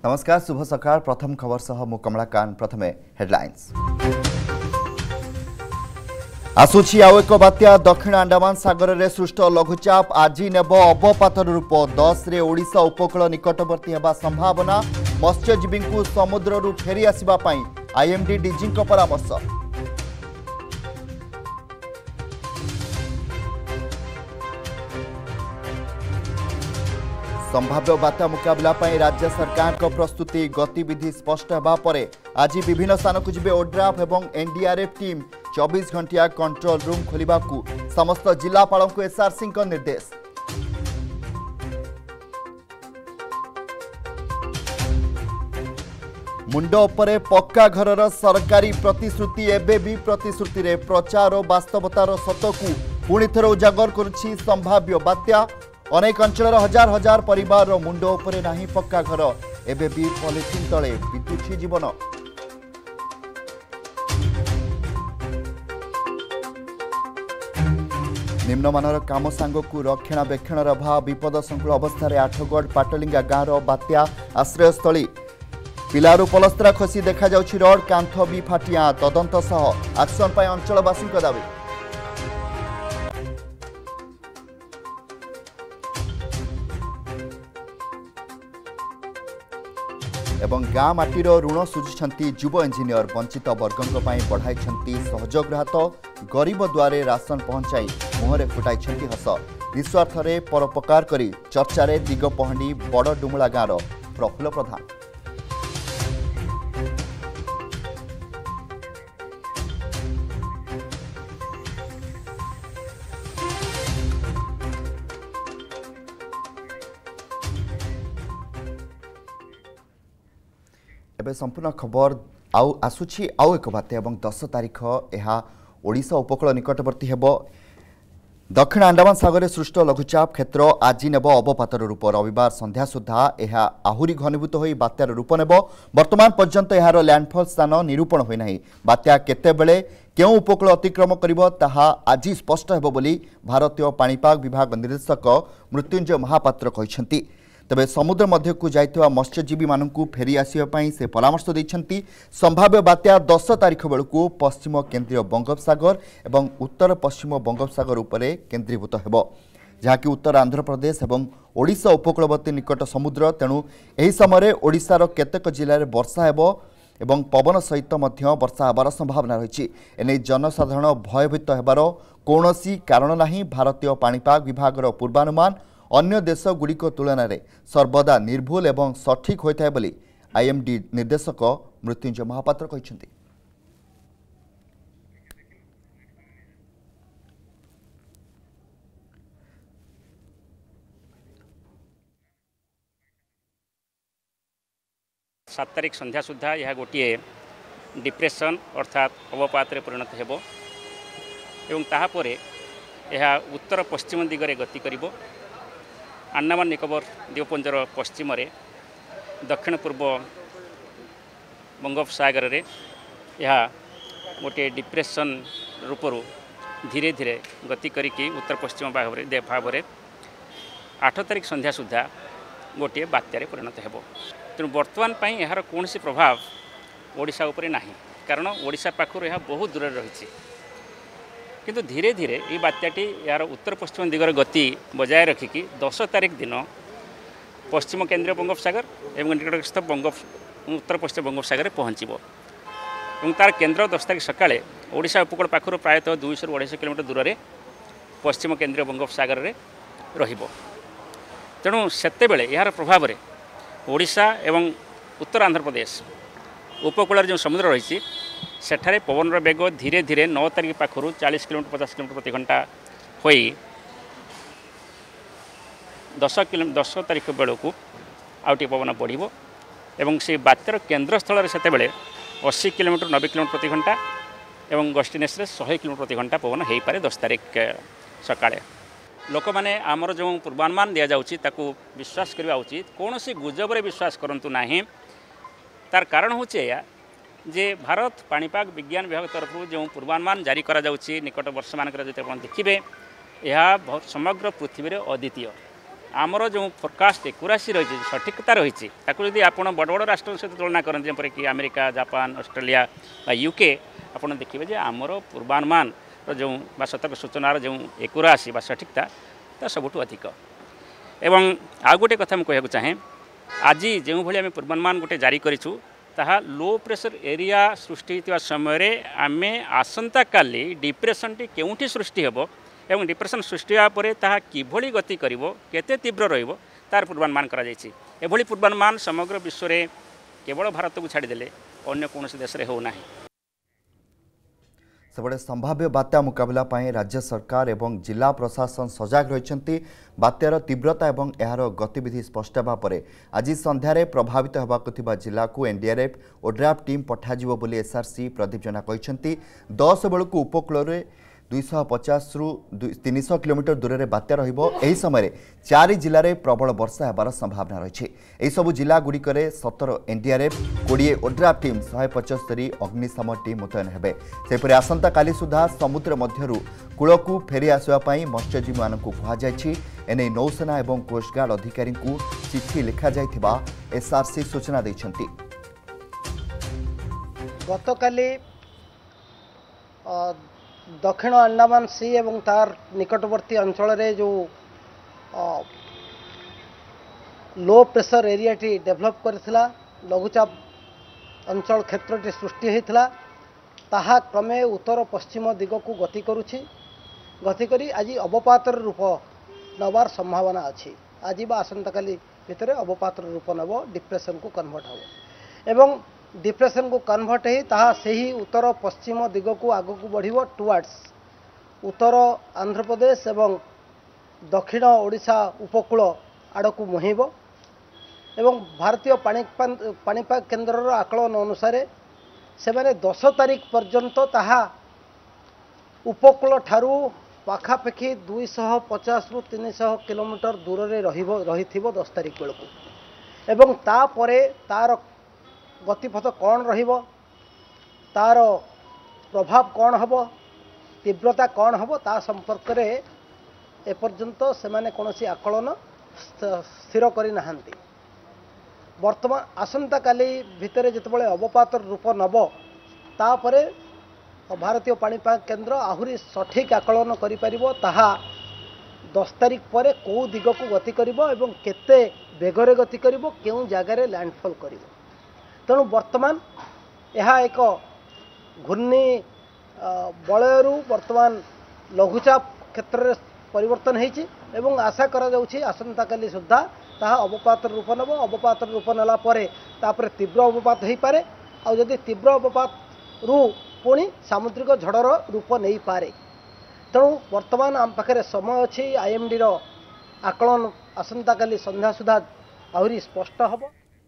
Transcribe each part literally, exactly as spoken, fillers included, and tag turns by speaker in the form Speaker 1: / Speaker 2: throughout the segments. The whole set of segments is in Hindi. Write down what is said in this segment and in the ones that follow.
Speaker 1: नमस्कार शुभ सकाळ प्रथम खबर सह मु कमलाकांत प्रथमे हेडलाइंस आसुछि आउ एक बात्या दक्षिण अंडमान सागर में सृष्ट लघुचाप आज नेब अवपातर रूप दस रे ओडिशा उपकूल निकटवर्ती हेबा संभावना मत्स्यजीवी को समुद्र फेरी आसिबा पई आईएमडी डीजी परामर्श संभाव्य बात्या मुकाबला पई राज्य सरकार को प्रस्तुति गतिविधि स्पष्ट होगा पर आज विभिन्न स्थान को जिबे ओड्राफ एवं एनडीआरएफ टीम चौबीस घंटिया कंट्रोल रूम खोलिबा को समस्त जिलापाल को एसआरसी का निर्देश। मुंड उपरे पक्का घरर सरकारी प्रतिश्रुति एबे भी प्रतिश्रुति रे प्रचार और वास्तवतार सतकू पुणी थर उजागर करुछि संभाव्य बात्या अनेक अंचल हजार हजार परिवार मुंड उपरे नाही पक्का घर एबे भी पॉलिथिन तले विद्युत जीवन। निम्नमानर काम सांगकू रक्षणाबेक्षण अभाव विपद संकुल अवस्था आठगढ़ पाटलिंगा गाँव बात्या आश्रयस्थली पिलारू पलस्त्रा खसी देखा जाउछि रोड कांथ भी फाटिया तदंत सह एक्शन पाई अंचलवासी दाबी। एवं गाँ माटीर ऋण सुझुंट युव इंजीनियर वंचित वर्गों बढ़ाई सहयोग हाथ गरीब द्वारे राशन पहुंचाई मुहरे फुटाई हस निस्वार्थ परोपकार करी चर्चारे दिगपहंडी बड़ डुमुला गाँव प्रफुल्ल प्रधान। एबे संपूर्ण खबर आउ आसुछि आउ एक बात एवं दस तारीख यह ओडिशा उपकूल निकटवर्ती हेबो दक्षिण अंडमान सागर सृष्ट लघुचाप क्षेत्र आज नेब अवपातर रूप रविवार संध्या सुधा यह आहुरी घनीभूत हो बात्यार रूप नेब वर्तमान पर्यंत यार लैंडफॉल स्थान निरूपण होना बात्या केतेबेले केउ उपकूल अतिक्रम करिबो ताहा आज स्पष्ट हेबो बोली भारतीय पाणीपाग विभाग निर्देशक मृत्युंजय महापात्र कहिसेंती। तबे समुद्र मध्य को जाइथिबा मत्स्यजीवी मानकू फेरी आसिबा पई से परामर्श दैछंती। संभाव्य बात्या दस तारीख बेलू पश्चिम केन्द्रीय बंगोपसागर एवं उत्तर पश्चिम बंगोपसागर उपरे केन्द्रीभूत हेबो जहाँकि उत्तर आंध्र प्रदेश एवं ओडिशा उपकूलवर्ती निकट समुद्र तेणु एही समय ओडिशार केतेक जिले में वर्षा हेबो एवं पवन सहित मध्य वर्षा हेबार संभावना रही एने जनसाधारण भयभीत हेबार कौनसी कारण नहीं। भारतीय पाणीपाग विभागर पूर्वानुमान अन्य देश गुड़िक तुलन में सर्वदा निर्भुल एवं सठिक होता है बोली आईएमडी निर्देशक मृत्युंजय महापात्र कहते।
Speaker 2: सात तारीख संध्या सुधा यह गोटे डिप्रेशन अर्थात अवपात परिणत हेबो एवं ताहापरे यह उत्तर पश्चिम दिगरे गति करिबो। अंडमान निकोबर द्वीपपुंजर पश्चिम दक्षिण पूर्व बंगोपसागर रे यह गोटे डिप्रेशन रूपरू धीरे धीरे गति करिकी उत्तर पश्चिम भाव में आठ तारीख संध्या सुधा गोटे बात्यारे परिणत हेबो। तेणु बर्तमान पई यार कौन प्रभाव ओडिशा उपरे नाही कारण ओडिशा पाखर यह बहुत दूर रही किंतु धीरे धीरे ये बात्याटी यार उत्तर पश्चिम दिगर गति बजाय रखिकी दस तारीख दिन पश्चिम केन्द्रीय बंगोपसागर एवं निकटस्थ बंगोप उत्तर पश्चिम बंगोपसागर पहुँचब और तार केन्द्र दस तारीख सकाଳେ ओडिशा उपकूल पाखर प्रायतः दुईश रु अढ़ाई किलोमीटर दूर में पश्चिम केन्द्रीय बंगोपसागर में रहिबो। तेणु सेतेबेले यार प्रभाव में ओडिशा एवं उत्तर आंध्र प्रदेश उपकूल जो समुद्र रही सेठारे पवन बेग धीरे धीरे नौ तारीख पाखर चालीस किलोमीटर पचास किलोमीटर प्रति घंटा हो दस किलो दस तारीख बेलू आउटे पवन बढ़ एवं से बात्यार केन्द्र स्थल से अस्सी किलोमीटर नब्बे किलोमीटर प्रति घंटा एवं गस्टिनेस सौ किलोमीटर प्रति घंटा पवन हो पारे दस तारीख सकाळे। लोक मैंने आमर जो पूर्वानुमान दि जाऊँगी ताकू विश्वास करवा उचित कौन सी गुजब विश्वास करंतु नहीं। तार कारण हूँ या जे भारत पाणीपाग विज्ञान विभाग तरफ जो पूर्वानुमान जारी करा जाउछि निकट वर्ष मानक देखिए यह समग्र पृथ्वी रे अद्वितीय आमर जो फोरकास्ट एक्यूरेसी रही सठिकता रही जदि आप बड़ बड़ राष्ट्र सहित तुलना करते जपरिक अमेरिका जापान ऑस्ट्रेलिया यूके आपड़ देखिए आमर पूर्वानुमान जो सतर्क सूचनार जो एक्यूरेसी सठिकता ता सबुठ अधिक एवं आउ गोटे कथा मुझे कहूँ चाहे आज जो भाई आम पूर्वानुमान गोटे जारी करूँ ताहा लो प्रेशर एरिया सृष्टि होता समय आम आसंता काली डिप्रेशन टी केउठी सृष्टि हेबो एवं डिप्रेशन सृष्टि होगा ताहा किभली गति करिवो केते तीव्र रहिबो तार पूर्वानुमान करा जायछि एभली पूर्वानुमान समग्र विश्व में केवल भारत को छाड़देले अन्य कौन देश में होना।
Speaker 1: सेबड़े संभाव्य बात्या मुकाबला पाई राज्य सरकार एवं जिला प्रशासन सजग रही बात्यार तीव्रता एवं यार गतिविधि स्पष्ट होगा पर आज संध्यारे प्रभावित होगा जिला को एनडीआरएफ ओड्राफ टीम पठाजिबो बोली एसआरसी प्रदीप जेना कहते दस बेलू उपकूल दुई सौ पचास रु तीन सौ किलोमीटर दूर में बात्या रही समय चारि जिले में प्रबल वर्षा होबार संभावना रही है। सबु जिला गुड़िक सतर एनडीआरएफ कोड़े ओड्राफ टीम शहे पचस्तरी अग्निशम टीम मुतयन हेबे। सेपरि आसंता काली सुधा समुद्र मध्यरु कूलकू फेरी आसवाई मत्स्यजीवी मानकु कुहाଯାଇଛି। एने नौसेना एवं कोस्टगार्ड अधिकारी को चिठी लिखा जाइथिबा एसआरसी सूचना दैछन्ति।
Speaker 3: गतकाली दक्षिण अंडमान सी एवं तार निकटवर्ती अंचल रे जो लो प्रेशर एरिया टी डेभलप करथिला लघुचाप अंचल क्षेत्र टी सृष्टि होता ताहा क्रमे उत्तर पश्चिम दिग को गति करुछि गति करी आज अवपातर रूप नबार संभावना अच्छी आज बा आसंता काली भितर अवपातर रूप नब डिप्रेशन को कन्वर्ट हो एवं डिप्रेशन को कन्वर्ट ही ताहा सही उत्तर पश्चिम दिग को आग को बढ़िबो टुवर्ड्स उत्तर आंध्र प्रदेश एवं दक्षिण ओडिशा उपकूल आड़ को मुहिब एवं भारतीय पाणीपाग केन्द्र आकलन अनुसार से माने दस तारीख पर्यंत ताहा उपकूल ठारू पाखापाखि दुई सौ पचास रु तीन सौ किलोमीटर दूर में रही दस तारीख बेलू एवं तापरे तार गतिपथ कौन रहिबो तार प्रभाव कौन हबो तीव्रता कौन हबो ता संपर्क रे एपर्यंत से माने कोनोसी आकलन स्थिर करि नाहंती। वर्तमान आसंता काली भितर जितेबाला अवपातर रूप नब तापरे भारतीय पाणीपाग केन्द्र आहुरी सठिक आकलन करि परिबो ताहा दस तारीख पर कौ दिग को गति करिबो एवं केते बेगरे गति करिबो केउ जगार लैंडफॉल करिबो। तेणु वर्तमान यह एक घूर्णी बलयरू वर्तमान लघुचाप क्षेत्र में परिवर्तन होती एवं आशा करा जाउछि आसंता काली सुधा ताहा अवपात रूप नब अवपात रूप नेला परे तापर तीव्र अवपात हो पारे आ जदि तीव्र अवपात रु पुणी सामुद्रिक झड़र रूप नहीं पारे। तेणु वर्तमान आम पाखे समय अच्छी आईएमडी रो आकलन आसंता काली संध्या सुधा आहरी स्पष्ट हब।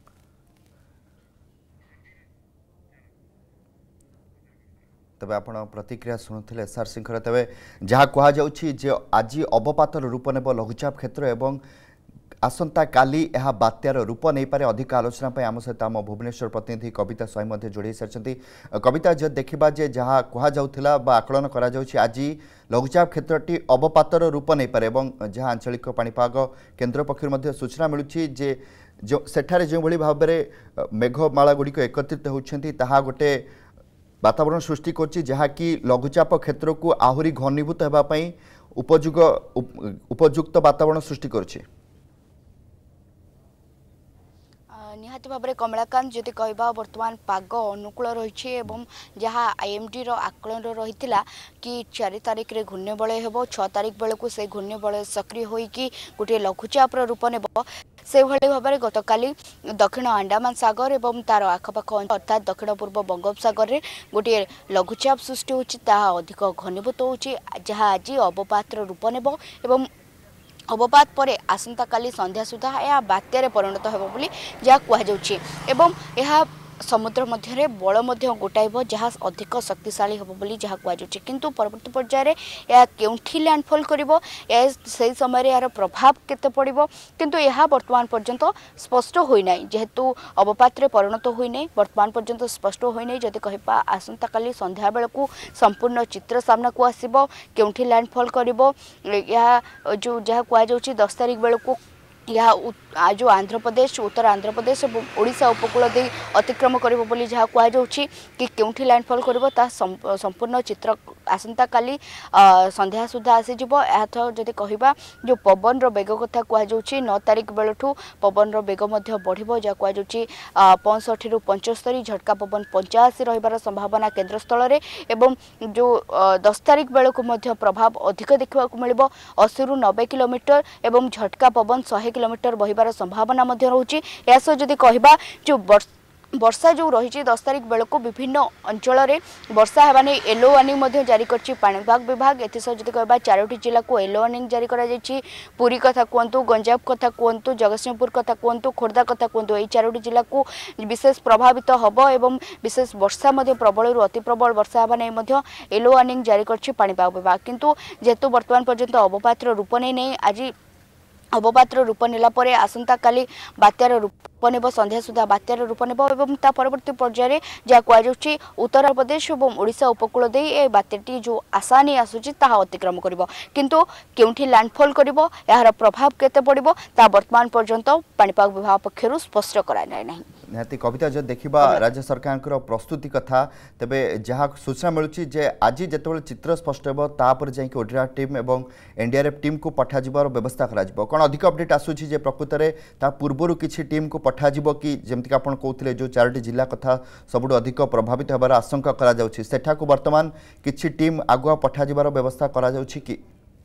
Speaker 1: तबे आपण प्रतिक्रिया शुणुले एसआरसी तेज जहाँ कहुच्छी आज अवपातर रूप नेब लघुचाप क्षेत्र एवं आसंता काली यह बात्यार रूप नहीं पारे। अधिक आलोचना आम सहित आम भुवनेश्वर प्रतिनिधि कविता स्वयं जोड़ी सारी कविता जो देखा जे जहाँ कहला आकलन करा आज लघुचाप क्षेत्रटी अवपातर रूप नहीं पारे एवं जहाँ आंचलिक पाणीपाग केन्द्र पक्षर सूचना मिलूँ जे जो सेठारे जो भाव में मेघमाला गुड़िक एकत्रित होती गोटे वातावरण सृष्टि करछि जहाँकि लघुचाप क्षेत्र को आहुरी घनीभूत होगापी उपयुग उपयुक्त वातावरण सृष्टि करछि।
Speaker 4: निहाती भाव में कमलाकांत जदि कहबा वर्तमान पाग अनुकूल रही जहाँ आईएमडी रो आकलन रही कि चार तारिख रे घूर्ण्य बलय हेबो छह तारिख बेलू से घूर्ण्य बलय सक्रिय होइकी गोटे लघुचाप रूप नेब से भाव में गतकाली दक्षिण अंडमान सागर एवं तार आखपाख अर्थात दक्षिण पूर्व बंगोपसागर रे गोटे लघुचाप सृष्टि होछि ताहा अधिक घनीभूत होछि जहाँ आज अवपात रूप नेब एवं अवपात पर आसंता काली संध्या सुधा यह बात्यारे परिणत होब बोली जहाँ कहुच्छी एवं यह समुद्र मध्य बल गोटाइब जहाँ अधिक शक्तिशाली हम बोली जहाँ कहुच्छे किंतु परवर्ती पर्यायर यह केउठी लैंडफॉल करिवो से समय यार प्रभाव केते पड़िबो किंतु यह वर्तमान पर्यंत स्पष्ट होई नै जेहेतु अवपात परिणत होई नै वर्तमान पर्यंत स्पष्ट होई नै जदि कहबा आसंता काली संध्या बेलू संपूर्ण चित्र सामना को आसीबो केउठी लैंडफॉल करिवो यह जो जहाँ कहुच्छी दस तारिख बेलू यह जो आंध्र प्रदेश उत्तर आंध्र प्रदेश और ओडिशा उपकूल दे अतिक्रम करिवो बोली जहाँ कहुच्छी कि केउठी लैंडफॉल करिवो ता संपूर्ण चित्र आसंता काली संध्या सुधा आसीजिवो। एहाथ जदि कहिबा जो पवन रो बेग कथा कहुच्छी नौ तारिख बेलठू पवन रो बेग मध्य बढ़िबो जहाँ कहुच्छी पैंसठ रु पंचस्तरी झटका पवन पंचाशी रहिबार संभावना केन्द्र स्थल रे एवं जो दस तारिख बेलू मध्य प्रभाव अधिक देखा मिलिबो अस्सी रु नब्बे किलोमीटर एवं झटका पवन सौ किलोमीटर बहिबार संभावना मध्य रहउची। यासो जदि कहिबा जो वर्षा जो रही दस तारिख बेलू विभिन्न अंचल में वर्षा हेबा नै येलो वार्निंग मध्य जारी करछि पाणीपाग विभाग। एथिसह जदि कहबा चारोटी जिला को येलो वार्निंग जारी करा जायछि। पुरी कथा कहतु गंजाम कथा कहतु जगतसिंहपुर कथा कहतु खोर्धा कथा कहतु एई चारोटी जिला को विशेष प्रभावित हबो एवं विशेष वर्षा मध्य प्रबल रु अति प्रबल वर्षा हेबा नै मध्य येलो वार्निंग जारी करछि पाणीपाग विभाग। किंतु जेतु वर्तमान पर्यंत अवपातर रूप नै नै आज अवपातर रूप नेला परे आसंता काली बात्यार रूप नेब संध्या सुधा बात्यार रूप नेब एवं ता परवर्ती पर्याय जहाँ कहुच्छी उत्तर प्रदेश और ओडिशा उपकूल दे ए बात्याटी जो आशा नहीं आसूची ताहा अतिक्रम करिवो किंतु केउठी लैंडफॉल करिवो यार प्रभाव केते पड़िबो ता वर्तमान पर्यंत पाणीपाग विभाग पक्षरु स्पष्ट करा नै नाही।
Speaker 1: निहाती कविता जो देखा राज्य सरकार प्रस्तुति कथा तेबे जहाँ सूचना मिलूँ जे आज जिते चित्र स्पष्ट हो तापर जाकि ओडिशा टीम और एनडीआरएफ टीम को पठाଯିबार व्यवस्था करा कौन अधिक अपडेट आसूची जे प्रकृत में ता पूर्वर किसी टीम को पठाजिबो कि जमती आपण कहते जो चारोटी जिला कथा सबुठ अधिक प्रभावित होबार आशंका करा जाउछि सेठाकु वर्तमान किछि टीम आगुआ पठाजिबार व्यवस्था करा जाउछि कि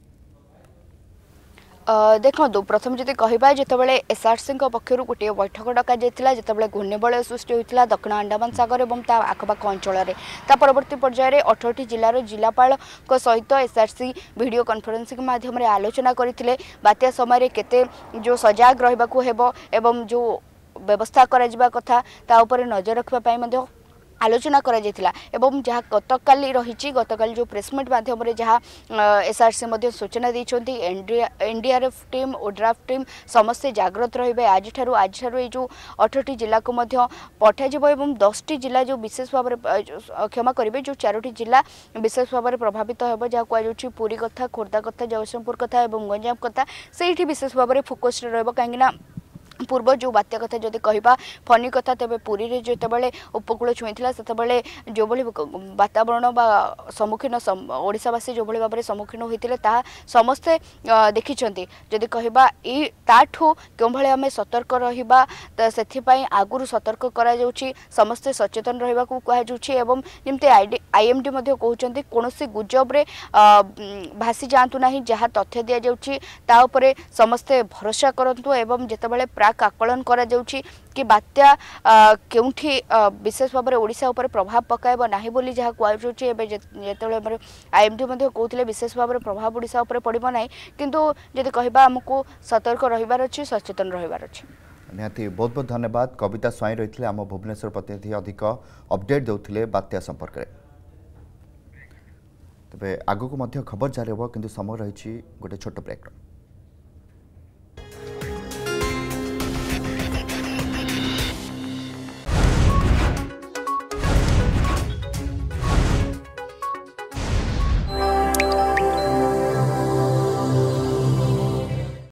Speaker 4: देखो प्रथम जदि कहबा जितेबाला एसआरसी पक्षर गोटे बैठक डक जितेबाला घूर्णिबलय सृष्टि होता दक्षिण अंडमान सागर और ता आखपाख अंचल ता परवर्ती पर्यायर अठरटी जिलार जिलापाल सहित एसआरसी वीडियो कॉन्फ्रेंसिंग माध्यम आलोचना करते बात्या समय केते जो सजाग रहिबाकु हेबो एवं जो व्यवस्था करा कथा ता ऊपर नजर रखा आलोचना करा जायतिला एवं जहाँ गतकाली रही गतकाली जो प्रेसमिट माध्यम जहाँ एसआरसी मध्य सूचना देइछंती एनडीआरएफ टीम ओड्राफ टीम समस्ते जाग्रत रहिबे आज ठारू आज ठारू ए जो अठरटी जिला को मध्य पठाजिबो एवं दस टी जिला जो विशेष भाव क्षमा करेंगे जो चारोटी जिला विशेष भाव प्रभावित होब जहाँ कहुच्छी पुरी कथा खोर्धा कथा जगतसिंहपुर कथा और गंजाम कथा से विशेष भाव फोकस रहिबो कहीं पूर्व जो बात्या कथा जदि कहबा फनी कथा तेबे पुरी रे जेतेबेले उपकूल छुईथिला सेतेबेले जो भली वातावरण बा सम्मुखीन ओडिशावासी जो भली भाबरे सम्मुखीन होइतिले ता समस्ते देखिछंती जदि कहबा ई ताठू केउ भली हमें सतर्क रहिबा त सेथि पई आगुरु सतर्क करा जाउची समस्ते सचेतन रहिबा को कहा जाउची एवं जेमते आईएमडी मध्ये कहउचंती कोनोसी गुजब रे भासी जांतु नाही जहा तथ्य दिया जाउची ता ऊपर समस्ते भरोसा करंतु एवं जेतेबेले प्राक आकलन करा जाउची कि बात्या केउठी विशेष भाव में ओडिशा उपर प्रभाव पकाइब नाही बोली जहाँ कहुच्छी एबे जेतेबेले आईएमडी मध्ये कहउथिले विशेष भाव में प्रभाव ओडिशा उपर पड़िबो नाही किंतु जदि कहबा हमकु सतर्क रहिबार अछि सचेतन रहिबार अछि।
Speaker 1: निहाती बहुत बहुत धन्यवाद कविता स्वाई रही आम भुवनेश्वर प्रतिनिधि अधिक अपडेट देउथिले बात्या संपर्क में। तेबे आगु को मध्य खबर जारी हो किंतु समय रही गोटे छोट ब्रेक।